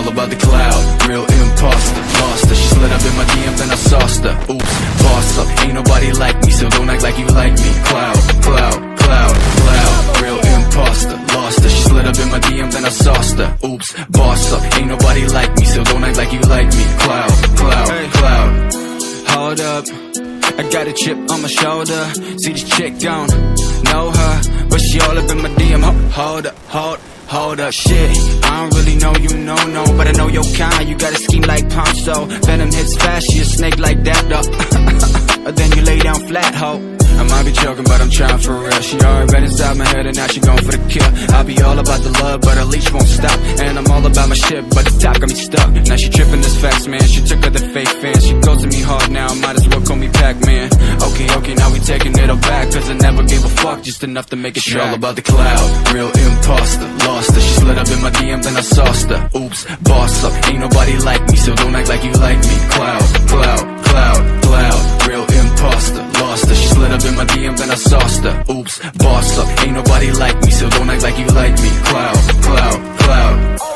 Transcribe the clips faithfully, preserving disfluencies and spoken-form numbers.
all about the cloud. Real imposter, lost her. She slid up in my D M, then I sauced her. Oops, boss up, ain't nobody like me, so don't act like you like me. Cloud, cloud, cloud, cloud. Real imposter, lost her. She slid up in my D M, then I sauced her. Oops, boss up, ain't nobody like me, so don't act like you like me. Cloud, cloud, cloud. Hold up, I got a chip on my shoulder. See this chick, don't know her, but she all up in my D M. Hold up, hold Hold up, shit, I don't really know you, no, no, but I know your kind. You got a scheme like Poncho, venom hits fast, she a snake like that, though. Then you lay down flat, ho. I might be joking, but I'm trying for real. She already been inside my head and now she going for the kill. I'll be all about the love, but her leash won't stop. And I'm all about my shit, but the top got me stuck. Now she tripping this facts, man. She took her the fake fans. She goes to me hard now, might as well call me Pac-Man. Okay, okay, now we taking it all back, cause I never gave a fuck, just enough to make it She track. all about the cloud, real imposter, lost her. She slid up in my D M, then I sauced her. Oops, boss up, ain't nobody like me, so don't act like you like me. Cloud, cloud, cloud, cloud. Real imposter, lost her. She slid up in my D M, then I sauced her. Oops, boss up, ain't nobody like me, so don't act like you like me. Cloud, cloud, cloud.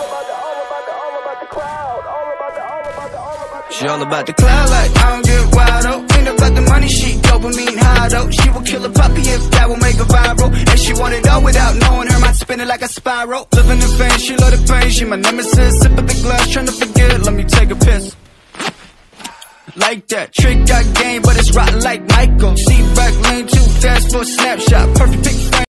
She all about the cloud, like I don't get wild, oh. Ain't about the money, she dopamine high, though. She will kill a puppy if that will make her viral. And she want it all without knowing her mind spinning like a spiral. Living in pain, she love the pain, she my nemesis. Sip of the glass, trying to forget, let me take a piss. Like that, trick got game, but it's rotten like Michael. See back lane too fast for a snapshot, perfect pick frame.